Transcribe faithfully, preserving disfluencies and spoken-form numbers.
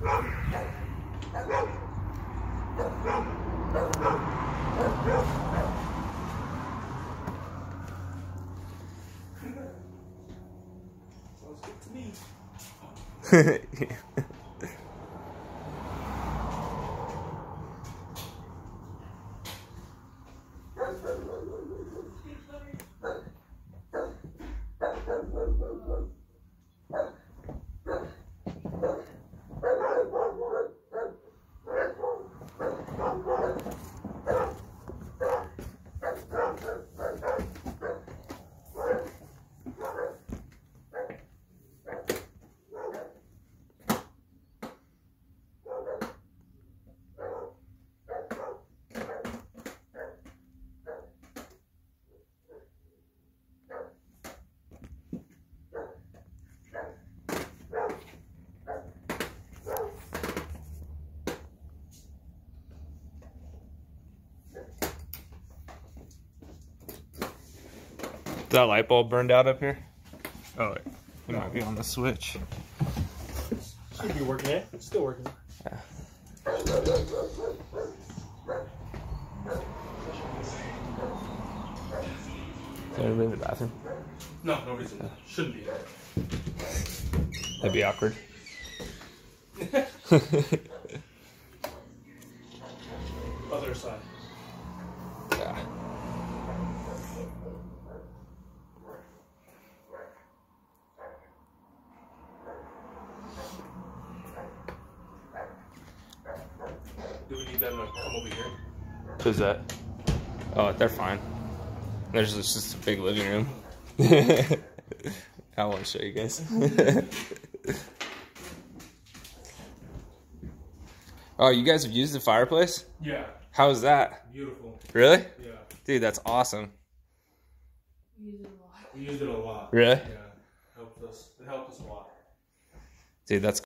Sounds good to me. That light bulb burned out up here? Oh, it no. might be on the switch. Should be working, eh? It's still working. Yeah. Is there anybody in the bathroom? No, no reason. Yeah. Shouldn't be. That'd be awkward. Other side. Yeah. Do we need them to come over here? Who's that? Oh, they're fine. There's just, just a big living room. I want to show you guys. Oh, you guys have used the fireplace? Yeah. How is that? Beautiful. Really? Yeah. Dude, that's awesome. We use it a lot. We used it a lot. Really? Yeah. Helped us. It helped us a lot. Dude, that's